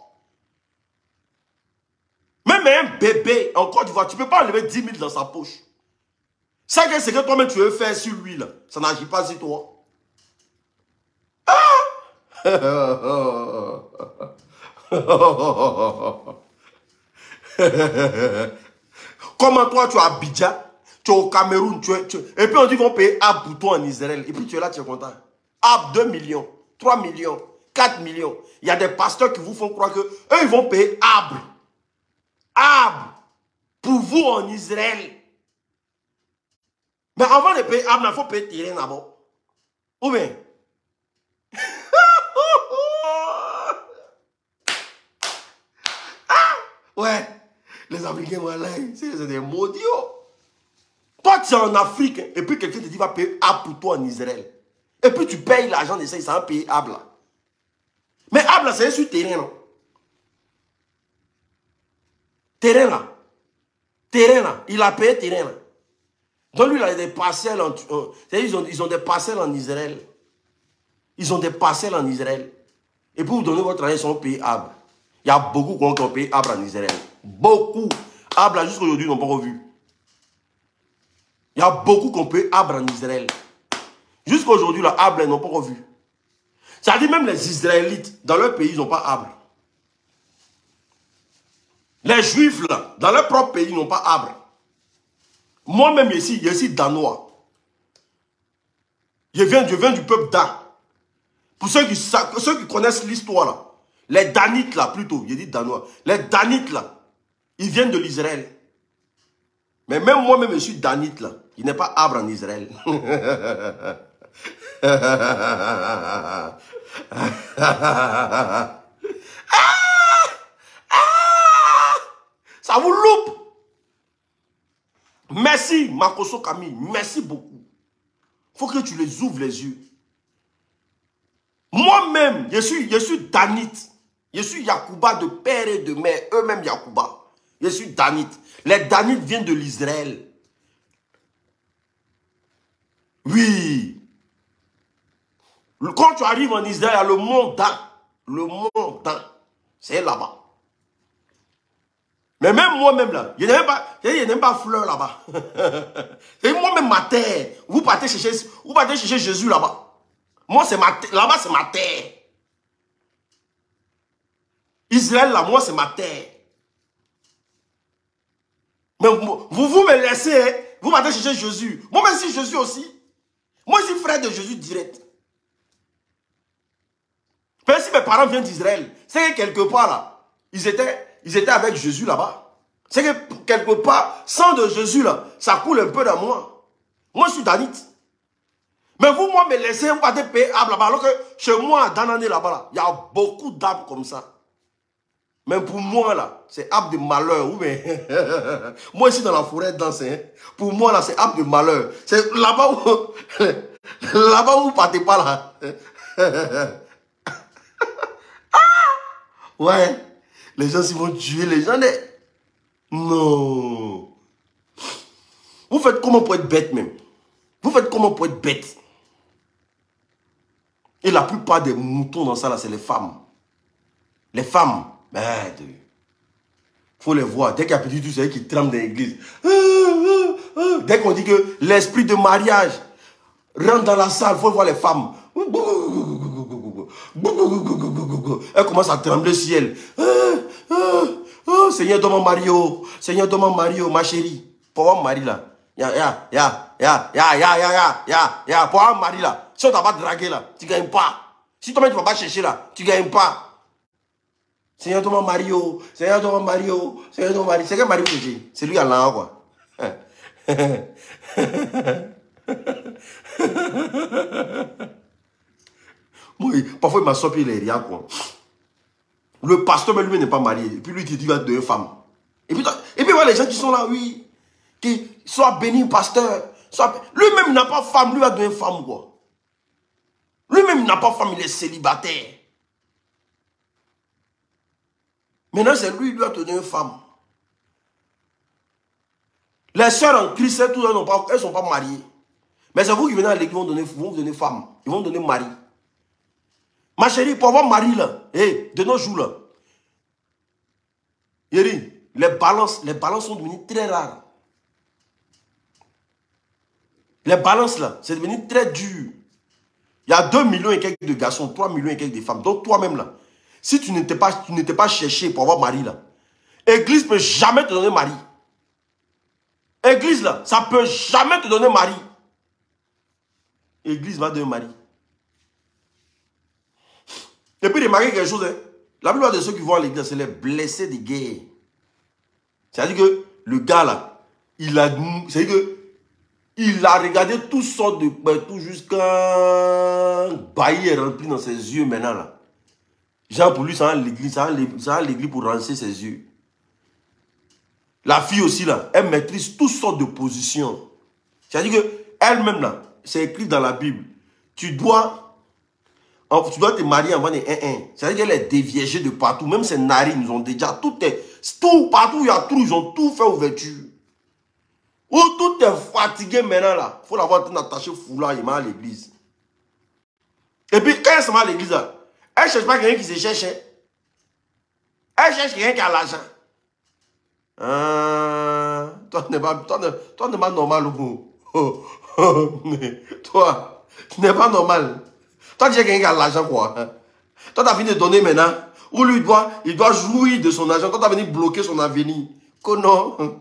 Même un bébé en Côte d'Ivoire, tu ne peux pas enlever dix mille dans sa poche. Ça, c'est que toi-même tu veux faire sur lui là. Ça n'agit pas sur toi. Comment toi tu es à Abidjan, tu es au Cameroun, tu es, tu... et puis on dit qu'ils vont payer Ab pour toi en Israël, et puis tu es là, tu es content. Ab deux millions, trois millions, quatre millions. Il y a des pasteurs qui vous font croire que eux ils vont payer Ab. Ab pour vous en Israël. Mais avant de payer Ab, il faut payer terrain d'abord. Ou bien ouais, les Africains, voilà, c'est des maudits. Toi, tu es en Afrique, et puis quelqu'un te dit, va payer Ab pour toi en Israël. Et puis tu payes l'argent de ça, il s'en va payer Ab là. Mais Ab là, c'est sur terrain, non? Terrain là. Terrain là. Il a payé terrain là. Donc lui, il a des parcelles en... Euh, ils, ont, ils ont des parcelles en Israël. Ils ont des parcelles en Israël. Et pour vous donner votre argent, ils sont payés Ab. Il y a beaucoup qui ont payé Ab en Israël. Beaucoup. Ab là, jusqu'à aujourd'hui, ils n'ont pas revu. Il y a beaucoup qu'on peut arbre en Israël. Jusqu'à aujourd'hui, là, arbre, ils n'ont pas encore vu. Ça dit même les Israélites, dans leur pays, ils n'ont pas arbre. Les Juifs, là, dans leur propre pays, ils n'ont pas arbre. Moi-même, ici, je suis danois. Je viens, je viens du peuple Dan. Pour ceux qui, ceux qui connaissent l'histoire, là, les Danites, là, plutôt, je dis danois, les Danites, là, ils viennent de l'Israël. Mais même moi-même, je suis Danite, là. Il n'est pas arbre en Israël. ah, ah, ça vous loupe. Merci, Makoso Camille. Merci beaucoup. Il faut que tu les ouvres les yeux. Moi-même, je suis, je suis Danite. Je suis Yacouba de père et de mère. Eux-mêmes Yacouba. Je suis Danite. Les Danites viennent de l'Israël. Oui. Quand tu arrives en Israël, il y a le mont Dan. Le mont Dan. C'est là-bas. Mais même moi-même là, il n'y a pas, même pas fleur là-bas. Et moi-même ma terre. Vous partez chercher, vous partez chercher Jésus là-bas. Moi, c'est ma terre. Là-bas, c'est ma terre. Israël, là, moi, c'est ma terre. Mais vous, vous me laissez, hein, vous partez chercher Jésus. Moi, même si Jésus aussi. Moi, je suis frère de Jésus direct. Mais si mes parents viennent d'Israël, c'est que quelque part, là, ils étaient, ils étaient avec Jésus là-bas. C'est que quelque part, sang de Jésus, là, ça coule un peu dans moi. Moi, je suis Danite. Mais vous, moi, me laissez, vous partez payer arbre là-bas. Alors que chez moi, dans l'année là-bas, là, il y a beaucoup d'arbres comme ça. Mais pour moi, là, c'est arbre de malheur. Oui, mais moi, ici, dans la forêt, dans hein, pour moi, là, c'est arbre de malheur. C'est là-bas où... là-bas où vous partez pas, là. Ouais. Les gens, ils vont tuer les gens. Non. Vous faites comment pour être bête, même? Vous faites comment pour être bête? Et la plupart des moutons dans ça, là, c'est les femmes. Les femmes. Ben, il faut les voir. Dès qu'il y a petit tout, c'est eux qui tremblent dans l'église. Dès qu'on dit que l'esprit de mariage rentre dans la salle, il faut voir les femmes. Elle commence à trembler si elle. Oh, Seigneur, donne-moi Mario. Seigneur, donne-moi Mario, ma chérie. Pour voir Marie là. Ya, ya, ya, ya, ya, ya, ya, ya, ya, ya. Pour voir Marie là. Si on t'a pas dragué là, tu ne gagnes pas. Si toi-même tu ne vas pas chercher là, tu ne gagnes pas. Seigneur, donne-moi Mario. Seigneur, donne-moi Mario. Seigneur, donne-moi Mario. C'est quel Mario que j'ai? C'est lui à l'an, quoi. Moi, parfois il m'a sorti les riens, quoi. Le pasteur, mais lui n'est pas marié. Et puis lui, il dit qu'il va devenir femme. Et puis, et puis voilà les gens qui sont là, oui. Qui soient bénis, pasteur. Soit... Lui-même n'a pas femme, lui va devenir femme, quoi. Lui-même n'a pas femme, il est célibataire. Maintenant, c'est lui, lui va devenir femme. Les sœurs en Christ, elles ne sont pas mariées. Mais c'est vous qui venez à l'église, ils vont vous donner femme. Ils vont donner mari. Ma chérie, pour avoir mari là, hey, de nos jours là, Yeri, les balances, les balances sont devenues très rares. Les balances là, c'est devenu très dur. Il y a deux millions et quelques de garçons, trois millions et quelques de femmes. Donc toi-même là, si tu n'étais pas, tu n'étais pas cherché pour avoir mari là, Église ne peut jamais te donner mari. Église là, ça ne peut jamais te donner mari. Église va donner mari. Et puis remarquez quelque chose, hein? La plupart de ceux qui vont à l'église, c'est les blessés de guerre. C'est-à-dire que le gars là, il a, c'est-à-dire que il a regardé toutes sortes de tout jusqu'à bailli est rempli dans ses yeux maintenant là. Genre pour lui, ça a l'église, ça a l'église pour rincer ses yeux. La fille aussi là, elle maîtrise toutes sortes de positions. C'est-à-dire que elle-même là, c'est écrit dans la Bible. Tu dois Tu dois te marier avant les un un. C'est-à-dire qu'elle est déviégée de partout. Même ses narines, ils ont déjà tout est. Tout, partout, il y a tout, ils ont tout fait ouverture. Ou tout est fatigué maintenant là. Il faut l'avoir attaché foulard, il m'a à l'église. Et puis, quand elle se met à l'église, elle ne cherche pas quelqu'un qui se cherche. Elle cherche quelqu'un qui a l'argent. Ah, toi, tu n'es pas, toi, toi, pas normal. Oh, oh, toi, tu n'es pas normal. Toi, tu es quelqu'un qui a l'argent, quoi. Toi, tu as fini de donner maintenant. Ou lui, il doit, il doit jouir de son argent. Toi, tu as venu bloquer son avenir. Que non.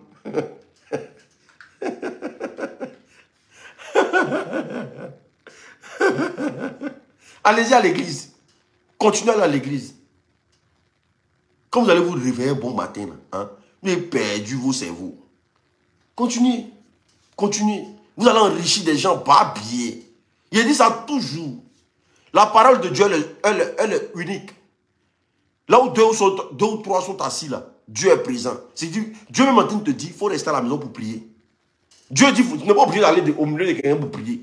Allez-y à l'église. Continuez à aller à l'église. Quand vous allez vous réveiller un bon matin, hein, vous avez perdu vos cerveaux. Continuez. Continuez. Vous allez enrichir des gens pas bien. Il dit ça toujours. La parole de Dieu, elle est, elle est, elle est unique. Là où deux, sont, deux ou trois sont assis là, Dieu est présent. C'est Dieu, Dieu même en train de te dire, il faut rester à la maison pour prier. Dieu dit, tu n'es pas obligé d'aller au milieu de quelqu'un pour prier.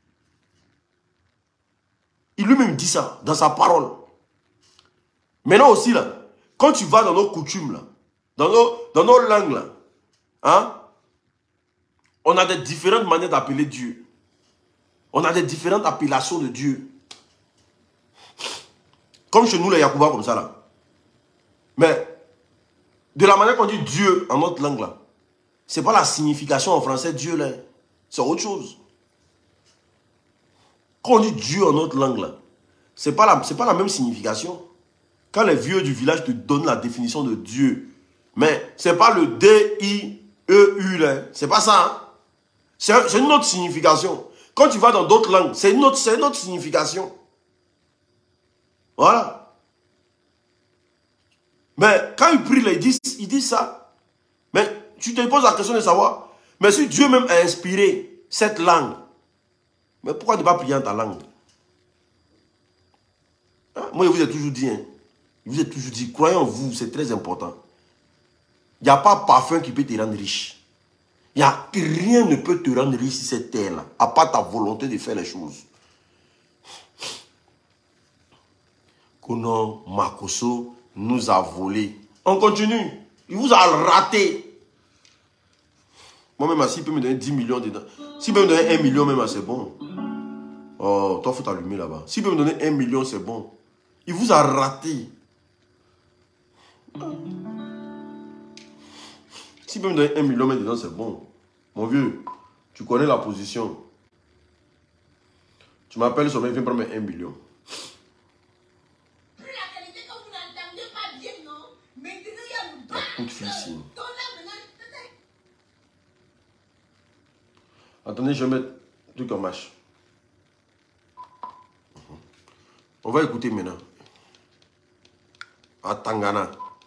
Il lui-même dit ça dans sa parole. Maintenant aussi là, quand tu vas dans nos coutumes là, dans nos, dans nos langues là, hein, on a des différentes manières d'appeler Dieu. On a des différentes appellations de Dieu. Comme chez nous les Yacouba comme ça là. Mais de la manière qu'on dit Dieu en notre langue là, c'est pas la signification en français Dieu là. C'est autre chose. Quand on dit Dieu en notre langue là, c'est pas la, c'est pas la même signification. Quand les vieux du village te donnent la définition de Dieu, mais c'est pas le D I E U là. C'est pas ça. Hein? C'est une autre signification. Quand tu vas dans d'autres langues, c'est une, une autre signification. Voilà. Mais quand ils prient, ils disent, ils disent ça. Mais tu te poses la question de savoir, mais si Dieu même a inspiré cette langue, mais pourquoi ne pas prier en ta langue? Hein? Moi, je vous ai toujours dit, hein, je vous ai toujours dit, croyez en vous, c'est très important. Il n'y a pas parfum qui peut te rendre riche. Il y a rien ne peut te rendre riche sur cette terre-là, à part ta volonté de faire les choses. Kono Makoso nous a volé. On continue. Il vous a raté. Moi-même, s'il peut me donner dix millions dedans. S'il peut me donner un million, même, c'est bon. Oh, toi, il faut t'allumer là-bas. S'il peut me donner un million, c'est bon. Il vous a raté. S'il peut me donner un million, mais dedans, c'est bon. Mon vieux, tu connais la position. Tu m'appelles sur viens prendre un million. La coup de fil ici. Attendez, je vais mettre un truc en marche. On va écouter maintenant. À Tangana.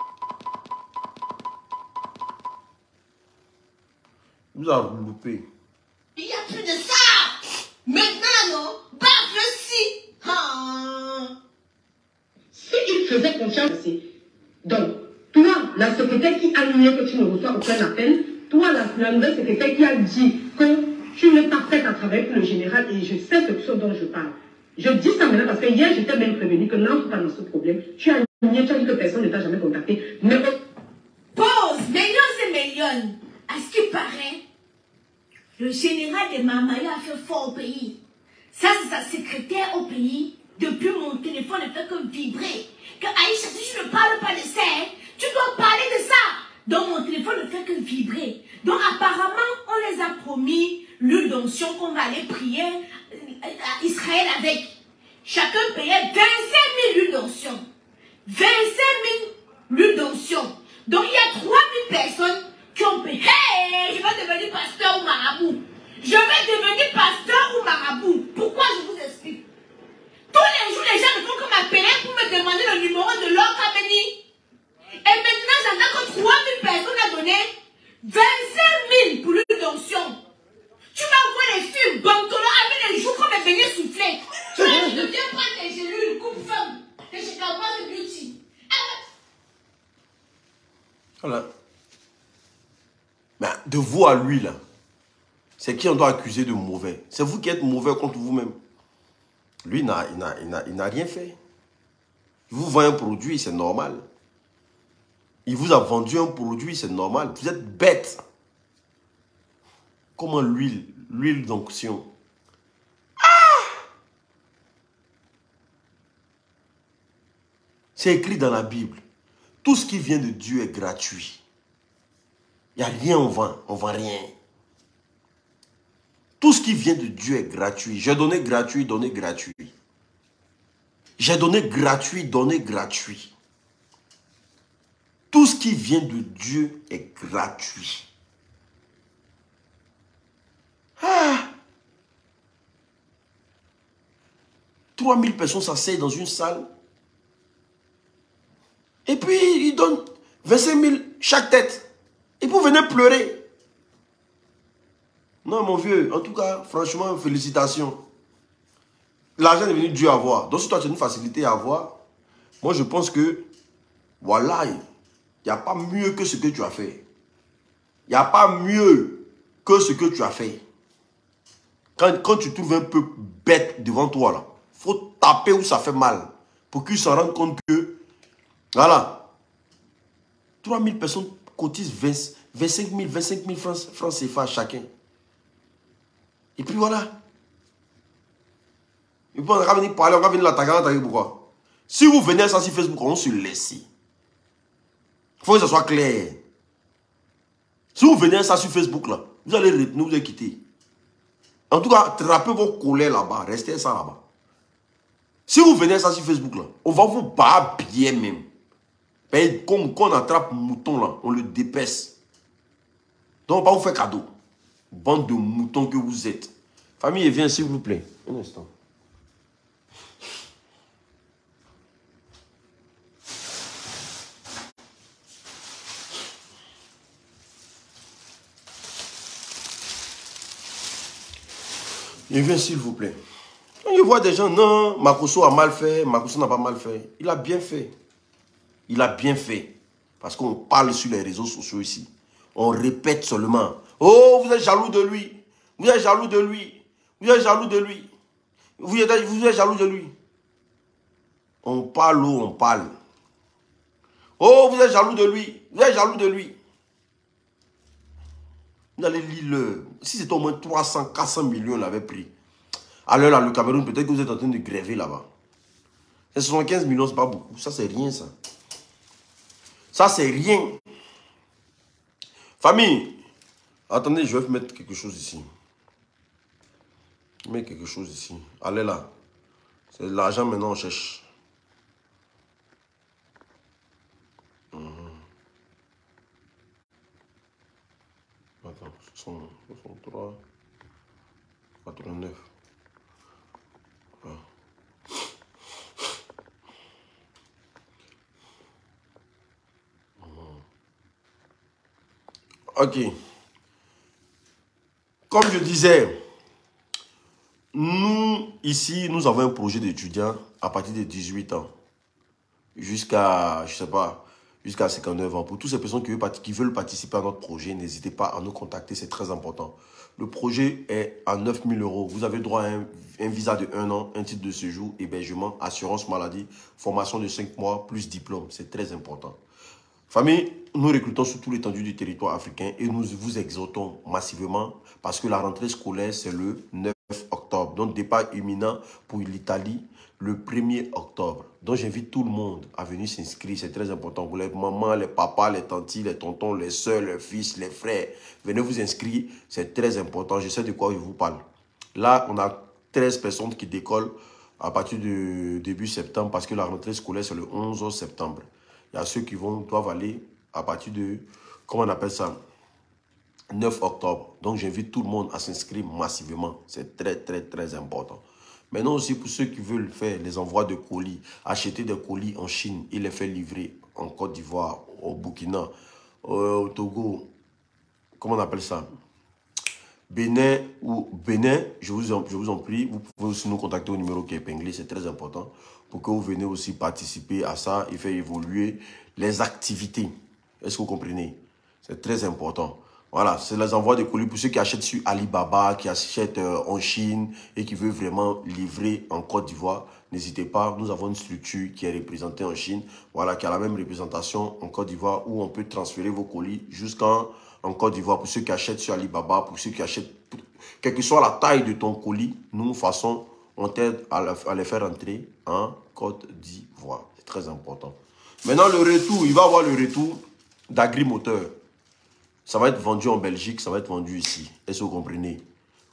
Vous avez loupé. Il n'y a plus de ça. Maintenant, non. Bafle-ci. Ah. S'il faisait confiance, donc, toi, la secrétaire qui a nié que tu ne reçois aucun appel, toi, la, la nouvelle secrétaire qui a dit que tu n'es pas faite à travailler pour le général et je sais ce dont je parle. Je dis ça maintenant parce que hier, j'étais bien prévenu que n'entre pas dans ce problème. Tu as nié, tu as dit que personne ne t'a jamais contacté. Mais... Pause. Millions et millions. À ce qui paraît, le général de Mamaya a fait fort au pays. Ça, c'est sa secrétaire au pays. Depuis mon téléphone ne fait que vibrer. Que Aïcha, si je ne parle pas de ça, hein, tu dois parler de ça. Donc mon téléphone ne fait que vibrer. Donc apparemment, on les a promis l'huile d'onction qu'on va aller prier à Israël avec. Chacun payait vingt-cinq mille huiles d'onction. vingt-cinq mille huiles d'onction. Donc il y a trois mille personnes qui ont payé. Hey, je vais devenir pasteur ou marabout. Je vais devenir pasteur ou marabout. Pourquoi je vous explique? Tous les jours, les gens ne font que m'appeler pour me demander le numéro de leur Kameni. Et maintenant, j'entends que trois mille personnes ont donné vingt-cinq mille pour l'huile d'onction. Tu vas voir les films Bantolo avec les jours comme les beignets soufflés. Tu vas dire, viens prendre tes gélules, coupe femme, tes chicabas de beauty. Voilà. Mais de vous à lui, là, c'est qui on doit accuser de mauvais. C'est vous qui êtes mauvais contre vous-même. Lui, il n'a rien fait. Il vous vend un produit, c'est normal. Il vous a vendu un produit, c'est normal. Vous êtes bête. Comment l'huile, l'huile d'onction. Ah! C'est écrit dans la Bible. Tout ce qui vient de Dieu est gratuit. Il n'y a rien, on vend. On vend rien. Tout ce qui vient de Dieu est gratuit. J'ai donné gratuit, donné gratuit. J'ai donné gratuit, donné gratuit. Tout ce qui vient de Dieu est gratuit. Ah. trois mille personnes s'asseyent dans une salle. Et puis, ils donnent vingt-cinq mille chaque tête. Et vous venez pleurer. Non, mon vieux, en tout cas, franchement, félicitations. L'argent est venu Dieu avoir. Donc, si toi, tu as une facilité à avoir, moi, je pense que, voilà, il n'y a pas mieux que ce que tu as fait. Il n'y a pas mieux que ce que tu as fait. Quand, quand tu trouves un peu bête devant toi, là, il faut taper où ça fait mal. Pour qu'ils se rendent compte que, voilà, trois mille personnes cotisent vingt-cinq mille, vingt-cinq mille francs, francs C F A chacun. Et puis voilà. Et puis on va venir parler, on va venir l'attaquer, pourquoi? Si vous venez ça sur Facebook, on se laisse. Il faut que ça soit clair. Si vous venez ça sur Facebook, là, vous allez retenir, vous allez quitter. En tout cas, trappez vos colères là-bas, restez ça là-bas. Si vous venez ça sur Facebook, là, on va vous battre bien même. Comme quand on attrape un mouton, là, on le dépèce. Donc on va vous faire cadeau. Bande de moutons que vous êtes. Famille, viens s'il vous plaît. Un instant. Il vient s'il vous plaît. Je vois des gens, non, Makosso a mal fait, Makosso n'a pas mal fait. Il a bien fait. Il a bien fait. Parce qu'on parle sur les réseaux sociaux ici. On répète seulement. Oh, vous êtes jaloux de lui. Vous êtes jaloux de lui. Vous êtes jaloux de lui. Vous êtes, vous êtes jaloux de lui. On parle où on parle. Oh, vous êtes jaloux de lui. Vous êtes jaloux de lui. Vous allez lire le. Si c'était au moins trois cents, quatre cents millions, on l'avait pris. Alors là, le Cameroun, peut-être que vous êtes en train de gréver là-bas. Et soixante-quinze millions, c'est pas beaucoup. Ça, c'est rien, ça. Ça, c'est rien. Famille, attendez, je vais mettre quelque chose ici. Je mets quelque chose ici. Allez là. C'est de l'argent maintenant, on cherche. Mmh. Attends, soixante-trois, quatre-vingt-neuf. Ah. Ok. Comme je disais, nous, ici, nous avons un projet d'étudiants à partir de dix-huit ans jusqu'à, je sais pas, jusqu'à cinquante-neuf ans. Pour toutes ces personnes qui veulent, qui veulent participer à notre projet, n'hésitez pas à nous contacter, c'est très important. Le projet est à neuf mille euros. Vous avez droit à un, un visa de un an, un titre de séjour, hébergement, assurance maladie, formation de cinq mois, plus diplôme. C'est très important. Famille, nous recrutons sur tout l'étendue du territoire africain et nous vous exhortons massivement parce que la rentrée scolaire, c'est le neuf octobre. Donc, départ imminent pour l'Italie le premier octobre. Donc, j'invite tout le monde à venir s'inscrire. C'est très important. Vous, les mamans, les papas, les tantis, les tontons, les soeurs, les fils, les frères, venez vous inscrire. C'est très important. Je sais de quoi je vous parle. Là, on a treize personnes qui décollent à partir du début septembre parce que la rentrée scolaire, c'est le onze septembre. Il y a ceux qui vont, doivent aller à partir de, comment on appelle ça, neuf octobre. Donc, j'invite tout le monde à s'inscrire massivement. C'est très, très, très important. Maintenant aussi, pour ceux qui veulent faire les envois de colis, acheter des colis en Chine et les faire livrer en Côte d'Ivoire, au Burkina, au Togo, comment on appelle ça, Bénin ou Bénin, je vous, en, je vous en prie, vous pouvez aussi nous contacter au numéro qui est épinglé, c'est très important pour que vous venez aussi participer à ça et faire évoluer les activités. Est-ce que vous comprenez? C'est très important. Voilà, c'est les envois de colis pour ceux qui achètent sur Alibaba, qui achètent euh, en Chine et qui veulent vraiment livrer en Côte d'Ivoire. N'hésitez pas, nous avons une structure qui est représentée en Chine, voilà, qui a la même représentation en Côte d'Ivoire où on peut transférer vos colis jusqu'en en Côte d'Ivoire. Pour ceux qui achètent sur Alibaba, pour ceux qui achètent, quelle que soit la taille de ton colis, nous, façon, on t'aide à, à les faire entrer en Côte d'Ivoire. C'est très important. Maintenant, le retour, il va y avoir le retour d'Agri-Moteur. Ça va être vendu en Belgique, ça va être vendu ici. Est-ce que vous comprenez?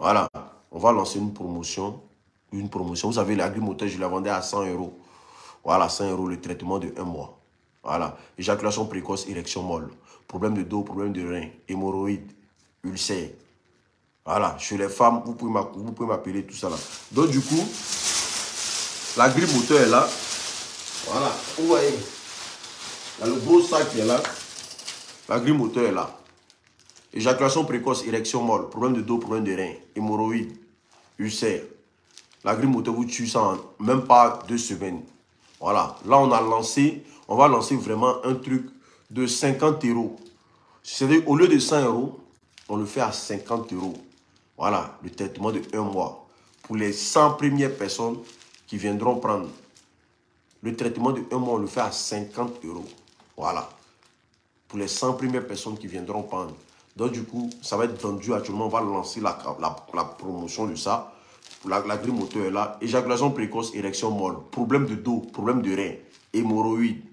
Voilà, on va lancer une promotion. Une promotion. Vous savez, l'agri-moteur, je la vendais à cent euros. Voilà, cent euros le traitement de un mois. Voilà, éjaculation précoce, érection molle. Problème de dos, problème de rein, hémorroïdes, ulcère. Voilà, chez les femmes, vous pouvez m'appeler tout ça là. Donc du coup, l'agri-moteur est là. Voilà, vous voyez. Il y a le gros sac qui est là. L'agri-moteur est là. Éjaculation précoce, érection molle, problème de dos, problème de rein, hémorroïdes, ulcère. L'agri-moteur vous tue ça en même pas deux semaines. Voilà, là on a lancé, on va lancer vraiment un truc de cinquante euros. C'est-à-dire au lieu de cent euros, on le fait à cinquante euros. Voilà, le traitement de un mois. Pour les cent premières personnes qui viendront prendre le traitement de un mois, on le fait à cinquante euros. Voilà. Pour les cent premières personnes qui viendront prendre. Donc du coup, ça va être vendu actuellement. On va lancer la, la, la promotion de ça. L'agri-moteur est là. Éjaculation précoce, érection molle. Problème de dos, problème de rein. Hémorroïdes.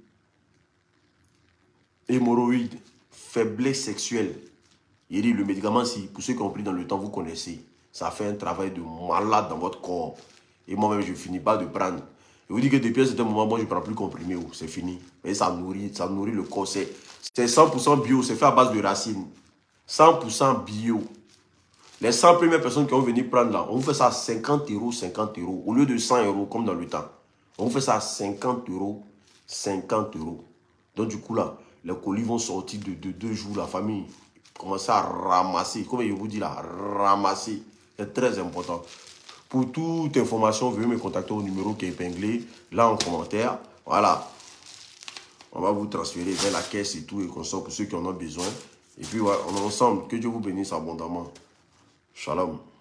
Hémorroïdes. Faiblesse sexuelle. Il dit le médicament, si, pour ceux qui ont pris dans le temps, vous connaissez. Ça fait un travail de malade dans votre corps. Et moi-même, je ne finis pas de prendre. Je vous dis que depuis un certain moment, moi, je ne prends plus comprimé. C'est fini. Mais ça nourrit, ça nourrit le corps. C'est cent pour cent bio. C'est fait à base de racines. cent pour cent bio. Les cent premières personnes qui vont venir prendre là, on vous fait ça à cinquante euros, cinquante euros. Au lieu de cent euros, comme dans le temps. On vous fait ça à cinquante euros, cinquante euros. Donc du coup là, les colis vont sortir de, de deux jours. La famille commence à ramasser. Comme je vous dis là, ramasser. C'est très important. Pour toute information, veuillez me contacter au numéro qui est épinglé là en commentaire. Voilà. On va vous transférer vers la caisse et tout et comme ça pour ceux qui en ont besoin. Et puis voilà, on est ensemble. Que Dieu vous bénisse abondamment. Shalom.